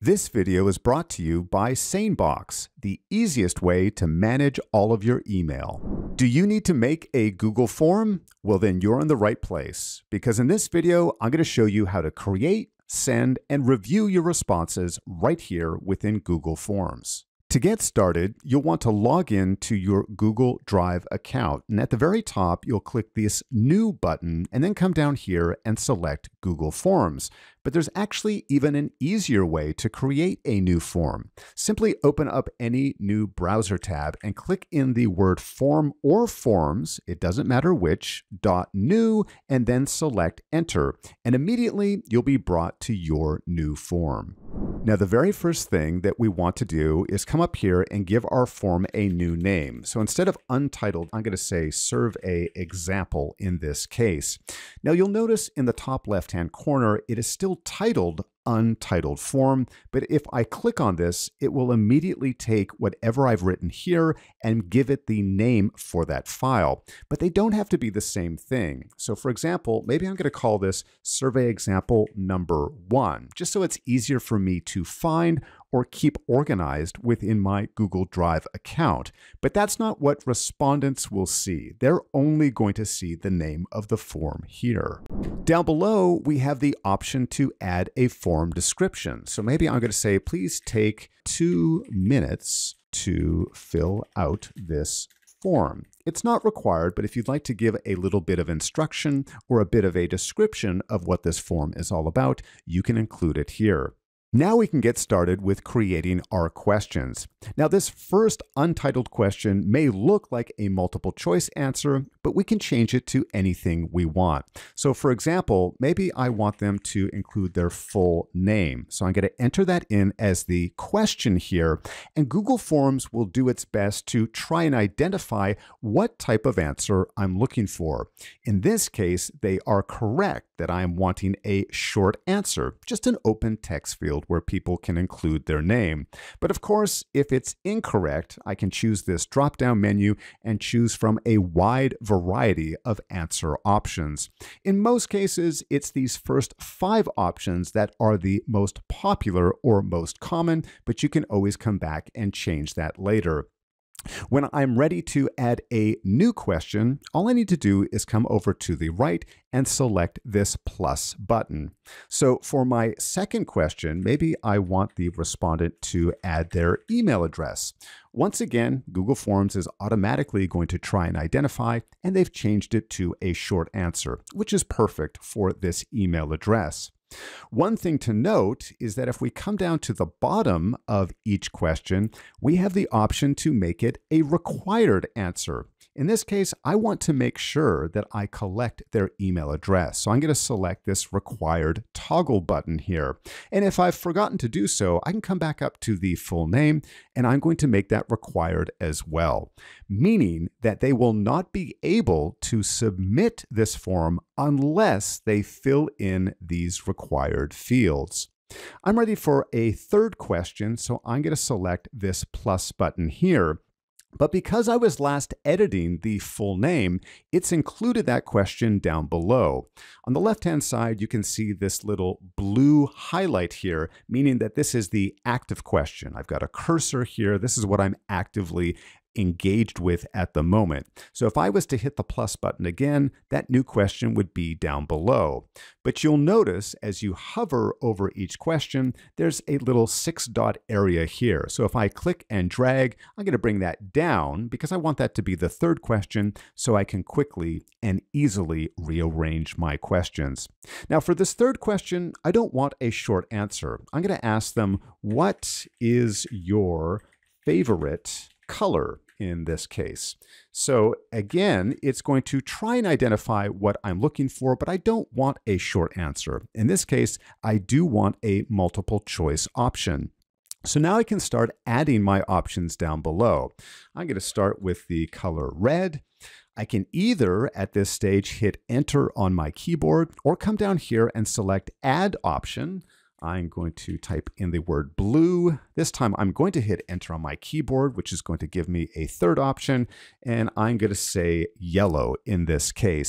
This video is brought to you by SaneBox, the easiest way to manage all of your email. Do you need to make a Google form? Well, then you're in the right place, because in this video, I'm going to show you how to create, send, and review your responses right here within Google Forms. To get started, you'll want to log in to your Google Drive account. And at the very top, you'll click this New button and then come down here and select Google Forms. But there's actually even an easier way to create a new form. Simply open up any new browser tab and click in the word form or forms, it doesn't matter which, .new, and then select enter. And immediately you'll be brought to your new form. Now, the very first thing that we want to do is come up here and give our form a new name. So instead of untitled, I'm going to say survey example in this case. Now you'll notice in the top left-hand corner, it is still titled untitled form, but if I click on this, it will immediately take whatever I've written here and give it the name for that file. But they don't have to be the same thing. So for example, maybe I'm going to call this survey example number 1, just so it's easier for me to find or keep organized within my Google Drive account. But that's not what respondents will see. They're only going to see the name of the form here. Down below, we have the option to add a form description. So maybe I'm going to say, please take 2 minutes to fill out this form. It's not required, but if you'd like to give a little bit of instruction or a bit of a description of what this form is all about, you can include it here. Now we can get started with creating our questions. Now this first untitled question may look like a multiple choice answer, but we can change it to anything we want. So for example, maybe I want them to include their full name. So I'm going to enter that in as the question here, and Google Forms will do its best to try and identify what type of answer I'm looking for. In this case, they are correct that I am wanting a short answer, just an open text field where people can include their name. But of course, if it's incorrect, I can choose this drop-down menu and choose from a wide variety of answer options. In most cases, it's these first 5 options that are the most popular or most common, but you can always come back and change that later. When I'm ready to add a new question, all I need to do is come over to the right and select this plus button. So for my second question, maybe I want the respondent to add their email address. Once again, Google Forms is automatically going to try and identify, and they've changed it to a short answer, which is perfect for this email address. One thing to note is that if we come down to the bottom of each question, we have the option to make it a required answer. In this case, I want to make sure that I collect their email address. So I'm going to select this required toggle button here. And if I've forgotten to do so, I can come back up to the full name and I'm going to make that required as well, meaning that they will not be able to submit this form unless they fill in these required fields. I'm ready for a third question, so I'm going to select this plus button here. But because I was last editing the full name, it's included that question down below. On the left-hand side, you can see this little blue highlight here, meaning that this is the active question. I've got a cursor here. This is what I'm actively engaged with at the moment. So if I was to hit the plus button again, that new question would be down below. But you'll notice as you hover over each question, there's a little 6-dot area here. So if I click and drag, I'm going to bring that down because I want that to be the third question so I can quickly and easily rearrange my questions. Now for this third question, I don't want a short answer. I'm going to ask them, what is your favorite color in this case? So again, it's going to try and identify what I'm looking for, but I don't want a short answer. In this case, I do want a multiple choice option. So now I can start adding my options down below. I'm going to start with the color red. I can either at this stage hit enter on my keyboard or come down here and select add option. I'm going to type in the word blue. This time I'm going to hit enter on my keyboard, which is going to give me a third option, and I'm going to say yellow in this case.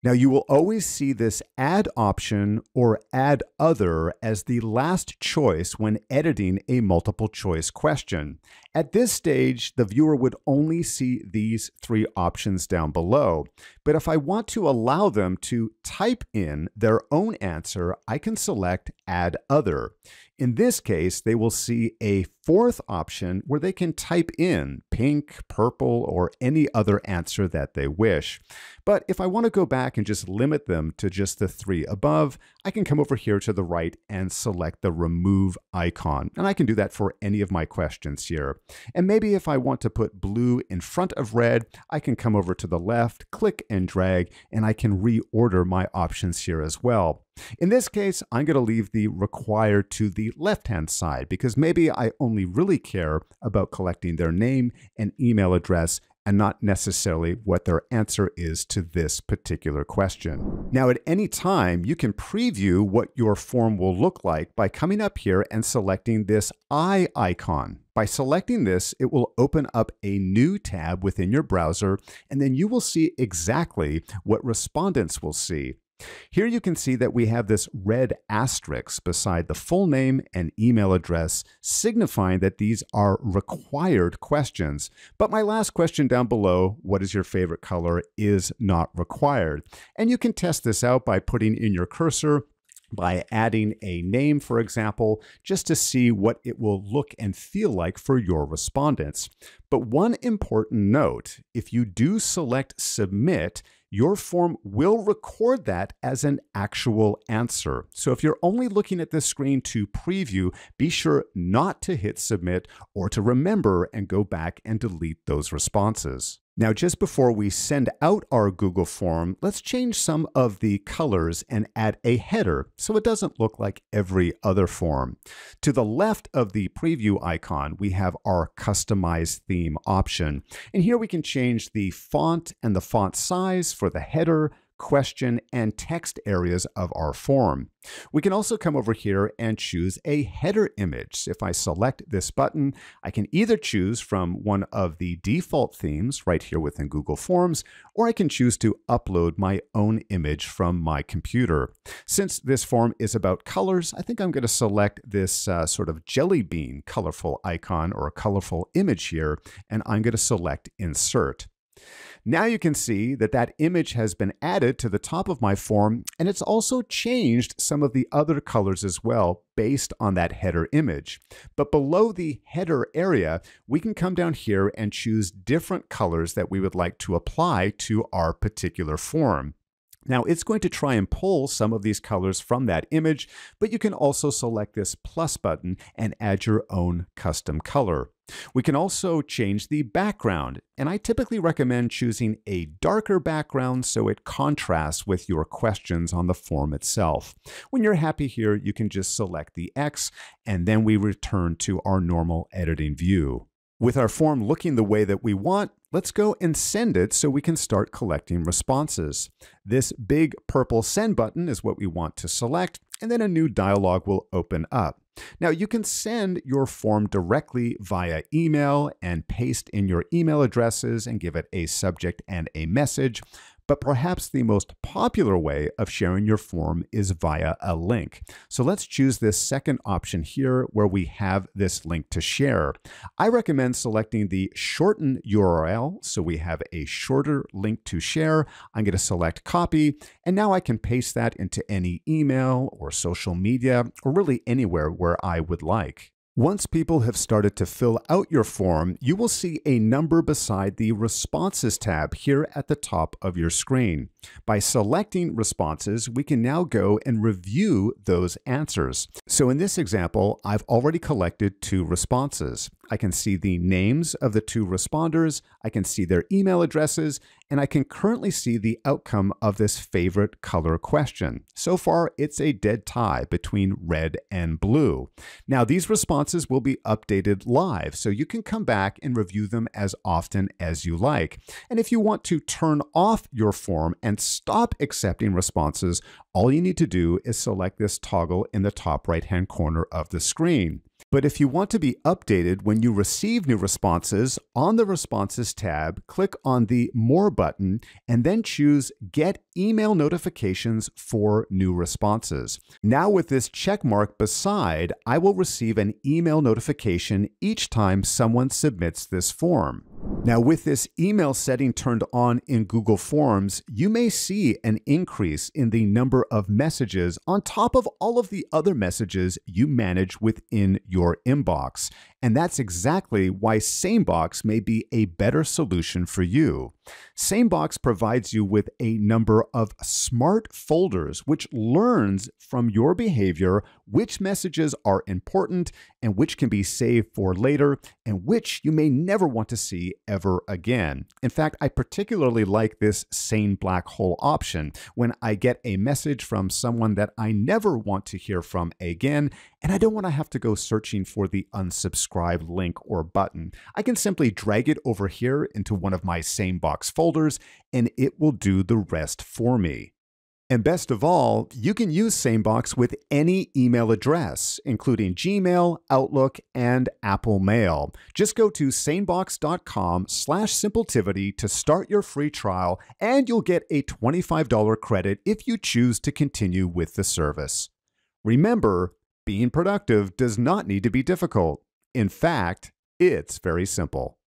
Now, you will always see this add option or add other as the last choice when editing a multiple choice question. At this stage, the viewer would only see these three options down below. But if I want to allow them to type in their own answer, I can select add other. In this case, they will see a fourth option where they can type in pink, purple, or any other answer that they wish. But if I want to go back and just limit them to just the three above, I can come over here to the right and select the remove icon. And I can do that for any of my questions here. And maybe if I want to put blue in front of red, I can come over to the left, click and drag, and I can reorder my options here as well. In this case, I'm going to leave the required to the left-hand side because maybe I only really care about collecting their name and email address and not necessarily what their answer is to this particular question. Now, at any time, you can preview what your form will look like by coming up here and selecting this eye icon. By selecting this, it will open up a new tab within your browser, and then you will see exactly what respondents will see. Here you can see that we have this red asterisk beside the full name and email address, signifying that these are required questions. But my last question down below, what is your favorite color, is not required. And you can test this out by putting in your cursor, by adding a name, for example, just to see what it will look and feel like for your respondents. But one important note, if you do select submit, your form will record that as an actual answer. So if you're only looking at this screen to preview, be sure not to hit submit or to remember and go back and delete those responses. Now, just before we send out our Google form, let's change some of the colors and add a header so it doesn't look like every other form. To the left of the preview icon, we have our customize theme option. And here we can change the font and the font size for the header, question, and text areas of our form. We can also come over here and choose a header image. If I select this button, I can either choose from one of the default themes right here within Google Forms, or I can choose to upload my own image from my computer. Since this form is about colors, I think I'm going to select this sort of jelly bean colorful icon or a colorful image here, and I'm going to select insert. Now you can see that that image has been added to the top of my form, and it's also changed some of the other colors as well based on that header image. But below the header area, we can come down here and choose different colors that we would like to apply to our particular form. Now it's going to try and pull some of these colors from that image, but you can also select this plus button and add your own custom color. We can also change the background, and I typically recommend choosing a darker background so it contrasts with your questions on the form itself. When you're happy here, you can just select the X, and then we return to our normal editing view. With our form looking the way that we want, let's go and send it so we can start collecting responses. This big purple send button is what we want to select, and then a new dialog will open up. Now you can send your form directly via email and paste in your email addresses and give it a subject and a message. But perhaps the most popular way of sharing your form is via a link. So let's choose this second option here where we have this link to share. I recommend selecting the shorten URL so we have a shorter link to share. I'm going to select copy, and now I can paste that into any email or social media or really anywhere where I would like. Once people have started to fill out your form, you will see a number beside the Responses tab here at the top of your screen. By selecting responses, we can now go and review those answers. So in this example, I've already collected 2 responses. I can see the names of the 2 responders, I can see their email addresses, and I can currently see the outcome of this favorite color question. So far, it's a dead tie between red and blue. Now, these responses will be updated live, so you can come back and review them as often as you like. And if you want to turn off your form and stop accepting responses, all you need to do is select this toggle in the top right-hand corner of the screen. But if you want to be updated when you receive new responses, on the Responses tab, click on the More button and then choose Get Email Notifications for New Responses. Now with this check mark beside, I will receive an email notification each time someone submits this form. Now with this email setting turned on in Google Forms, you may see an increase in the number of messages on top of all of the other messages you manage within your inbox. And that's exactly why SaneBox may be a better solution for you. SaneBox provides you with a number of smart folders which learns from your behavior which messages are important and which can be saved for later and which you may never want to see ever again. In fact, I particularly like this Sane Black Hole option when I get a message from someone that I never want to hear from again, and I don't want to have to go searching for the unsubscribe link or button. I can simply drag it over here into one of my SaneBox folders, and it will do the rest for me. And best of all, you can use SaneBox with any email address, including Gmail, Outlook, and Apple Mail. Just go to sanebox.com/simpletivity to start your free trial, and you'll get a $25 credit if you choose to continue with the service. Remember, being productive does not need to be difficult. In fact, it's very simple.